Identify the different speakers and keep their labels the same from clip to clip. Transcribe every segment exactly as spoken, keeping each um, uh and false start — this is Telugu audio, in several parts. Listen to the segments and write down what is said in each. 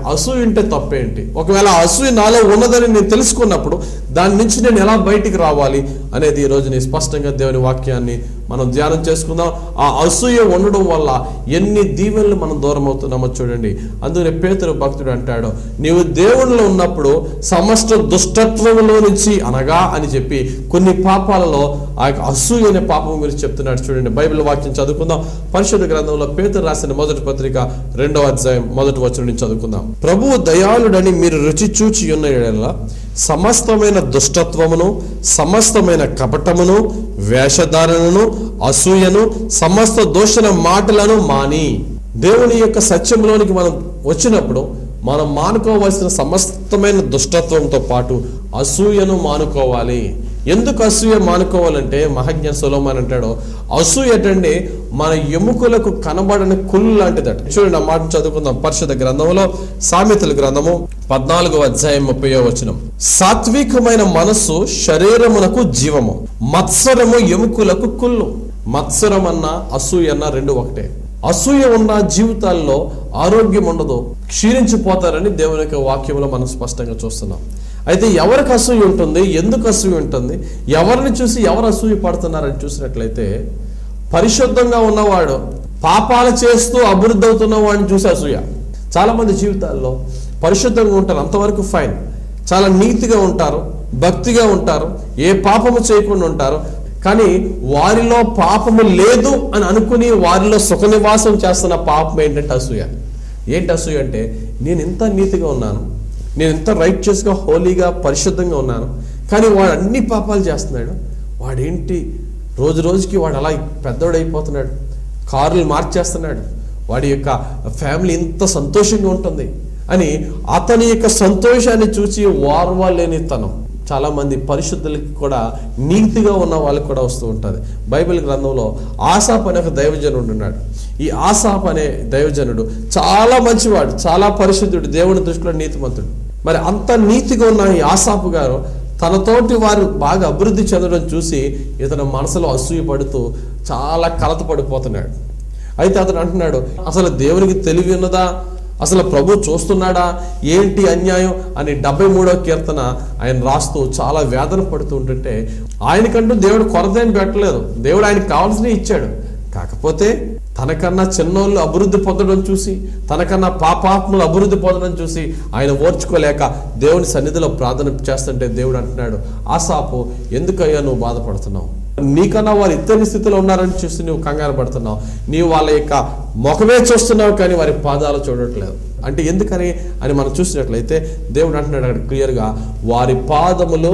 Speaker 1: అసూయ ఉంటే తప్పేంటి? ఒకవేళ అసూయ నాలో ఉన్నదని నేను తెలుసుకున్నప్పుడు దాని నుంచి నేను ఎలా బయటికి రావాలి అనేది ఈ రోజు నేను స్పష్టంగా దేవుని వాక్యాన్ని మనం ధ్యానం చేసుకుందాం. ఆ అసూయ ఉండడం వల్ల ఎన్ని దీవెనలు మనం దూరం అవుతున్నామో చూడండి. అందుకనే పేతురు భక్తుడు అంటాడు, నీవు దేవునిలో ఉన్నప్పుడు సమస్త దుష్టత్వంలో నుంచి అనగా అని చెప్పి కొన్ని పాపాలలో ఆ యొక్క అసూయ అనే పాపం గురించి చెప్తున్నాడు. చూడండి, బైబిల్ వాక్యం చదువుకుందాం. పరిశుద్ధ గ్రంథంలో పేతురు రాసిన మొదటి పత్రిక రెండవ అధ్యాయం మొదటి వచనం నుంచి చదువుకుందాం. ప్రభువు దయాళుడని మీరు రుచి చూచి ఉన్న యెడల సమస్తమైన దుష్టత్వమును, సమస్తమైన కపటమును, వేషధారణను, అసూయను, సమస్త దోషణ మాటలను మాని. దేవుని యొక్క సత్యంలోనికి మనం వచ్చినప్పుడు మనం మానుకోవాల్సిన సమస్తమైన దుష్టత్వంతో పాటు అసూయను మానుకోవాలి. ఎందుకు అసూయ మానుకోవాలంటే మహాజ్ఞాని సొలొమోను అంటాడు, అసూయ అంటే మన ఎముకలకు కనబడని కుళ్ళు లాంటిదట. చూడండి, ఆ మాట చదువుకుందాం. పరిశుద్ధ గ్రంథంలో సామెతల గ్రంథము పద్నాలుగో అధ్యాయం ముప్పై వచనం. సాత్వికమైన మనస్సు శరీరమునకు జీవము, మత్సరము ఎముకలకు కుళ్ళు. మత్సరం అన్న అసూయ అన్న రెండు ఒకటే. అసూయ ఉన్న జీవితాల్లో ఆరోగ్యం ఉండదు, క్షీణించిపోతారని దేవుని యొక్క వాక్యంలో మనం స్పష్టంగా చూస్తున్నాం. అయితే ఎవరికి అసూయ ఉంటుంది, ఎందుకు అసూయ ఉంటుంది, ఎవరిని చూసి ఎవరు అసూయ పడుతున్నారని చూసినట్లయితే పరిశుద్ధంగా ఉన్నవాడు పాపాలు చేస్తూ అభివృద్ధి అవుతున్న వాడిని చూసి అసూయ. చాలా మంది జీవితాల్లో పరిశుద్ధంగా ఉంటారు, అంతవరకు ఫైన్, చాలా నీతిగా ఉంటారు, భక్తిగా ఉంటారు, ఏ పాపము చేయకుండా ఉంటారు. కానీ వారిలో పాపము లేదు అని అనుకుని వారిలో సుఖ నివాసం చేస్తున్న పాపం ఏంటంటే అసూయ. ఏంటి అసూయ అంటే, నేను ఇంత నీతిగా ఉన్నాను, నేను ఎంత రైట్యస్గా హోలీగా పరిశుద్ధంగా ఉన్నాను, కానీ వాడు అన్ని పాపాలు చేస్తున్నాడు, వాడేంటి రోజు రోజుకి వాడు అలా పెద్దోడైపోతున్నాడు, కారులు మార్చేస్తున్నాడు, వాడి యొక్క ఫ్యామిలీ ఇంత సంతోషంగా ఉంటుంది అని అతని యొక్క సంతోషాన్ని చూసి వార్వాలేని తనం. చాలా మంది పరిశుద్ధులకి కూడా నీతిగా ఉన్న వాళ్ళకి కూడా వస్తూ ఉంటుంది. బైబిల్ గ్రంథంలో ఆసాప్ అనే ఒక దైవజనుడు ఉన్నాడు. ఈ ఆసాప్ అనే దైవజనుడు చాలా మంచివాడు, చాలా పరిశుద్ధుడు, దేవుని దృష్టిలో నీతిమంతుడు. మరి అంత నీతిగా ఉన్న ఈ ఆసాపు గారు తనతోటి వారు బాగా అభివృద్ధి చెందడం చూసి ఇతను మనసులో అసూయ పడుతూ చాలా కలత పడిపోతున్నాడు. అయితే అతను అంటున్నాడు, అసలు దేవునికి తెలివి ఉన్నదా, అసలు ప్రభు చూస్తున్నాడా, ఏంటి అన్యాయం అని డెబ్బై మూడవ కీర్తన ఆయన రాస్తూ చాలా వేదన పడుతూ ఉంటుంటే, ఆయనకంటూ దేవుడు కొరత ఏం పెట్టలేదు, దేవుడు ఆయనకు కావాల్సినవి ఇచ్చాడు. కాకపోతే తనకన్నా చిన్నోళ్ళు అభివృద్ధి పొందడం చూసి, తనకన్నా పాపాత్ములు అభివృద్ధి పొందడం చూసి ఆయన ఓర్చుకోలేక దేవుని సన్నిధిలో ప్రార్థన చేస్తుంటే దేవుడు అంటున్నాడు, ఆసాపు ఎందుకయ్యా నువ్వు బాధపడుతున్నావు, నీకన్నా వారు ఇతని స్థితిలో ఉన్నారని చూసి నువ్వు కంగారు పడుతున్నావు, నీవు వాళ్ళ యొక్క ముఖమే చూస్తున్నావు కానీ వారి పాదాలు చూడట్లేదు. అంటే ఎందుకని అని మనం చూసినట్లయితే దేవుడు అంటున్నాడు అక్కడ క్లియర్గా, వారి పాదములు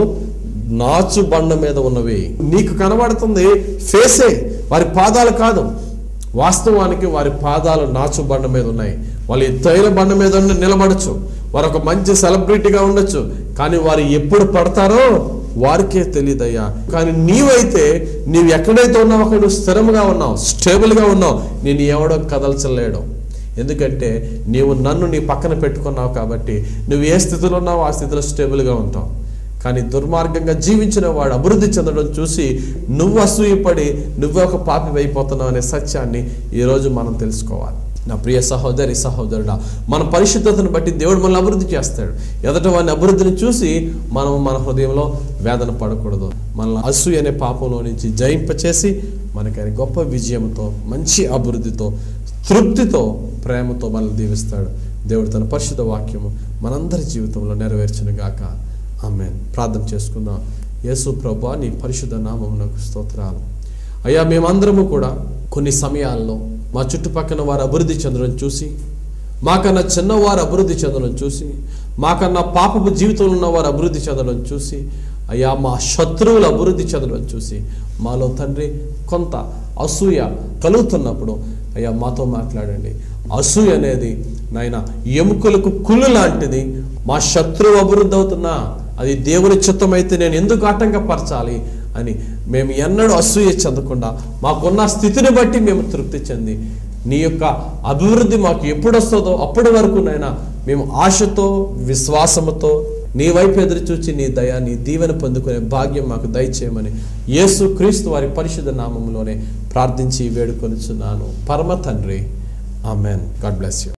Speaker 1: నాచు బండ మీద ఉన్నవి. నీకు కనబడుతుంది ఫేసే, వారి పాదాలు కాదు. వాస్తవానికి వారి పాదాలు నాచు బండ మీద ఉన్నాయి. వాళ్ళు ఎత్తైన బండ మీద నిలబడచ్చు, వారు ఒక మంచి సెలబ్రిటీగా ఉండొచ్చు, కానీ వారు ఎప్పుడు పడతారో వారికే తెలియదయ్యా. కానీ నీవైతే నీవు ఎక్కడైతే ఉన్నావు అక్కడ నువ్వు స్థిరంగా ఉన్నావు, స్టేబుల్గా ఉన్నావు, నేను ఎవడో కదల్చలేడు. ఎందుకంటే నీవు నన్ను నీ పక్కన పెట్టుకున్నావు కాబట్టి నువ్వు ఏ స్థితిలో ఉన్నావో ఆ స్థితిలో స్టేబుల్గా ఉంటావు. కానీ దుర్మార్గంగా జీవించిన వాడు అభివృద్ధి చెందడం చూసి నువ్వు అసూయపడి నువ్వే ఒక పాపి అయిపోతున్నావు అనే సత్యాన్ని ఈరోజు మనం తెలుసుకోవాలి. నా ప్రియ సహోదరి సహోదరుడా, మన పరిశుద్ధతను బట్టి దేవుడు మనల్ని అభివృద్ధి చేస్తాడు. ఎదట వాని అభివృద్ధిని చూసి మనం మన హృదయంలో వేదన పడకూడదు. మనల్ని అసూయ అనే పాపంలో నుంచి జయింపచేసి మనకైనా గొప్ప విజయంతో, మంచి అభివృద్ధితో, తృప్తితో, ప్రేమతో మనల్ని దీవిస్తాడు. దేవుడు తన పరిశుద్ధ వాక్యము మనందరి జీవితంలో నెరవేర్చును గాక. ఆమేన్. ప్రార్థన చేసుకుందాం. యేసు ప్రభువా, నీ పరిశుద్ధ నామమునకు స్తోత్రాలు. అయ్యా, మేమందరము కూడా కొన్ని సమయాల్లో మా చుట్టుపక్కల వారు అభివృద్ధి చెందడం చూసి, మాకన్నా చిన్నవారు అభివృద్ధి చెందడం చూసి, మాకన్నా పాపపు జీవితంలో ఉన్నవారు అభివృద్ధి చెందడం చూసి, అయ్యా మా శత్రువులు అభివృద్ధి చెందడం చూసి మాలో తండ్రి కొంత అసూయ కలుగుతున్నప్పుడు అయ్యా మాతో మాట్లాడండి. అసూయ అనేది నాయన ఎముకలకు కుళ్ళు లాంటిది. మా శత్రువు అభివృద్ధి అవుతున్నా అది దేవుని చిత్తం అయితే నేను ఎందుకు ఆటంకపరచాలి అని మేము ఎన్నడూ అసూయ చెందకుండా మాకున్న స్థితిని బట్టి మేము తృప్తి చెంది నీ యొక్క అభివృద్ధి మాకు ఎప్పుడు వస్తుందో అప్పటి వరకు నైనా మేము ఆశతో, విశ్వాసముతో నీ వైపు ఎదురు చూచి నీ దయ, నీ దీవెన పొందుకునే భాగ్యం మాకు దయచేయమని యేసు క్రీస్తు వారి పరిశుద్ధ నామములోనే ప్రార్థించి వేడుకొనుచున్నాను పరమ తండ్రి. ఆమెన్. God bless you.